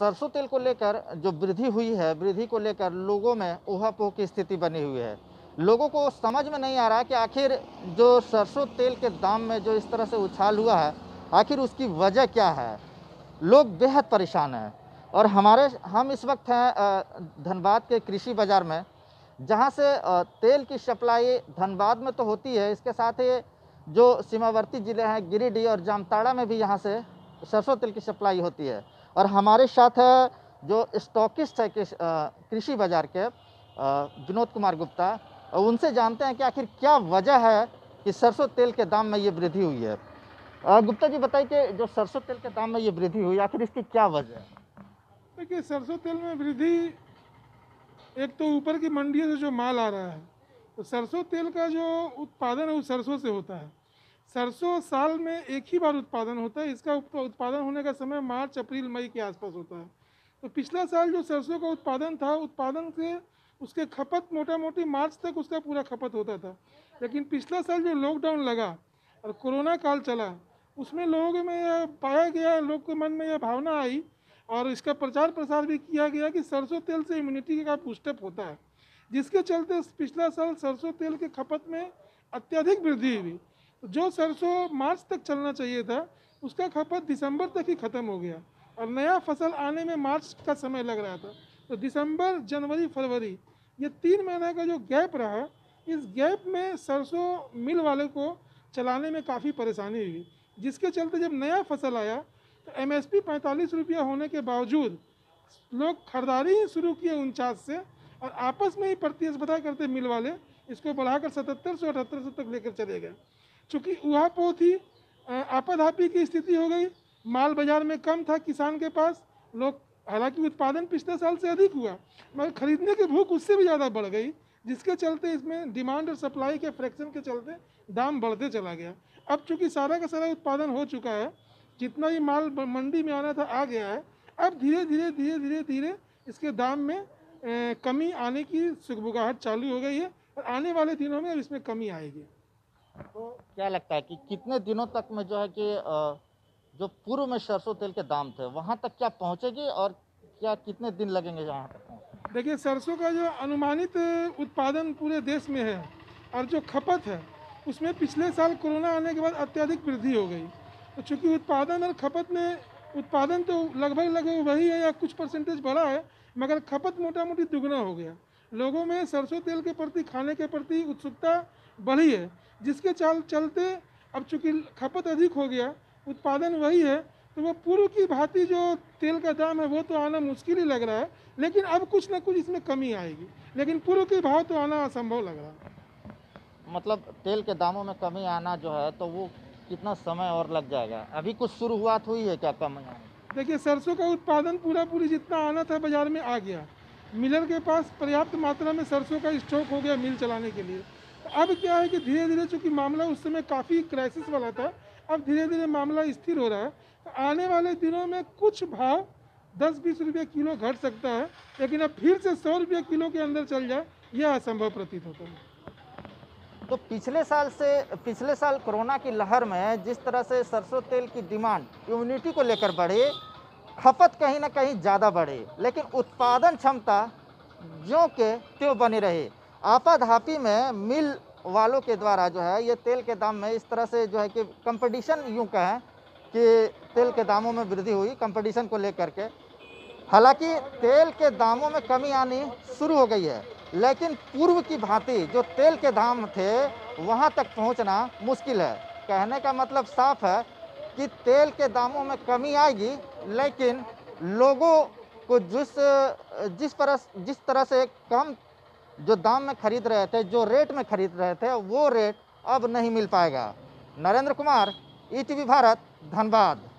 सरसों तेल को लेकर जो वृद्धि हुई है, वृद्धि को लेकर लोगों में ऊहापोह की स्थिति बनी हुई है। लोगों को समझ में नहीं आ रहा कि आखिर जो सरसों तेल के दाम में जो इस तरह से उछाल हुआ है, आखिर उसकी वजह क्या है। लोग बेहद परेशान हैं। और हम इस वक्त हैं धनबाद के कृषि बाज़ार में, जहां से तेल की सप्लाई धनबाद में तो होती है, इसके साथ ही जो सीमावर्ती ज़िले हैं गिरिडीह और जामताड़ा में भी यहां से सरसों तेल की सप्लाई होती है। और हमारे साथ है जो स्टॉकिस्ट है कृषि बाज़ार के विनोद कुमार गुप्ता, और उनसे जानते हैं कि आखिर क्या वजह है कि सरसों तेल के दाम में ये वृद्धि हुई है। गुप्ता जी बताइए कि जो सरसों तेल के दाम में ये वृद्धि हुई, आखिर इसकी क्या वजह है। देखिए, सरसों तेल में वृद्धि, एक तो ऊपर की मंडियों से जो माल आ रहा है, तो सरसों तेल का जो उत्पादन है वो सरसों से होता है। सरसों साल में एक ही बार उत्पादन होता है। इसका उत्पादन होने का समय मार्च अप्रैल मई के आसपास होता है। तो पिछला साल जो सरसों का उत्पादन था, उत्पादन से उसके खपत मोटा मोटी मार्च तक उसका पूरा खपत होता था। लेकिन पिछला साल जो लॉकडाउन लगा और कोरोना काल चला, उसमें लोगों में यह पाया गया, लोग के मन में यह भावना आई और इसका प्रचार प्रसार भी किया गया कि सरसों तेल से इम्यूनिटी का बूस्टअप होता है, जिसके चलते पिछला साल सरसों तेल के खपत में अत्यधिक वृद्धि हुई। तो जो सरसों मार्च तक चलना चाहिए था, उसका खपत दिसंबर तक ही ख़त्म हो गया और नया फसल आने में मार्च का समय लग रहा था। तो दिसंबर, जनवरी, फरवरी, ये 3 महीना का जो गैप रहा, इस गैप में सरसों मिल वाले को चलाने में काफ़ी परेशानी हुई, जिसके चलते जब नया फसल आया तो एमएसपी 45 रुपया होने के बावजूद लोग खरीदारी ही शुरू किए 49 से, और आपस में ही प्रतिस्पर्धा करते मिल वाले इसको बढ़ाकर 7700 7800 तक लेकर चले गए। चूँकि ऊहापोह थी, आपाधापी की स्थिति हो गई, माल बाजार में कम था किसान के पास। लोग, हालांकि उत्पादन पिछले साल से अधिक हुआ, मगर खरीदने की भूख उससे भी ज़्यादा बढ़ गई, जिसके चलते इसमें डिमांड और सप्लाई के फ्रैक्शन के चलते दाम बढ़ते चला गया। अब चूँकि सारा का सारा उत्पादन हो चुका है, जितना ही माल मंडी में आना था आ गया है, अब धीरे धीरे इसके दाम में कमी आने की सुगबुगाहट चालू हो गई है और आने वाले दिनों में अब इसमें कमी आएगी। तो क्या लगता है कि कितने दिनों तक में जो है कि जो पूर्व में सरसों तेल के दाम थे वहां तक क्या पहुंचेगी, और क्या कितने दिन लगेंगे यहाँ तक पहुंचने? देखिए, सरसों का जो अनुमानित उत्पादन पूरे देश में है और जो खपत है, उसमें पिछले साल कोरोना आने के बाद अत्यधिक वृद्धि हो गई। तो चूँकि उत्पादन और खपत में, उत्पादन तो लगभग वही है या कुछ परसेंटेज बढ़ा है, मगर खपत मोटा मोटी दुगना हो गया। लोगों में सरसों तेल के प्रति, खाने के प्रति उत्सुकता बढ़ी है, जिसके चलते अब चूँकि खपत अधिक हो गया, उत्पादन वही है, तो वो पूर्व की भांति जो तेल का दाम है वो तो आना मुश्किल ही लग रहा है। लेकिन अब कुछ ना कुछ इसमें कमी आएगी, लेकिन पूर्व के भाव तो आना असंभव लग रहा है। मतलब तेल के दामों में कमी आना जो है, तो वो कितना समय और लग जाएगा? अभी कुछ शुरुआत हुई है क्या कमी आने? देखिए, सरसों का उत्पादन पूरी जितना आना था बाजार में आ गया। मिलर के पास पर्याप्त मात्रा में सरसों का स्टॉक हो गया मिल चलाने के लिए। तो अब क्या है कि धीरे धीरे, चूँकि मामला उस समय काफ़ी क्राइसिस वाला था, अब धीरे धीरे मामला स्थिर हो रहा है। तो आने वाले दिनों में कुछ भाव 10-20 रुपये किलो घट सकता है, लेकिन अब फिर से 100 रुपये किलो के अंदर चल जाए, यह असंभव प्रतीत होता है। तो पिछले साल कोरोना की लहर में जिस तरह से सरसों तेल की डिमांड इम्यूनिटी को लेकर बढ़ी, खपत कहीं ना कहीं ज़्यादा बढ़ी, लेकिन उत्पादन क्षमता ज्यों के त्यों बनी रही। आपाधापी में मिल वालों के द्वारा जो है ये तेल के दाम में इस तरह से जो है कि कंपटीशन, यूँ कहें कि तेल के दामों में वृद्धि हुई कंपटीशन को लेकर के। हालांकि तेल के दामों में कमी आनी शुरू हो गई है, लेकिन पूर्व की भांति जो तेल के दाम थे वहां तक पहुंचना मुश्किल है। कहने का मतलब साफ है कि तेल के दामों में कमी आएगी, लेकिन लोगों को जिस तरह से कम जो दाम में खरीद रहे थे, जो रेट में खरीद रहे थे, वो रेट अब नहीं मिल पाएगा। नरेंद्र कुमार, ईटीवी भारत, धनबाद।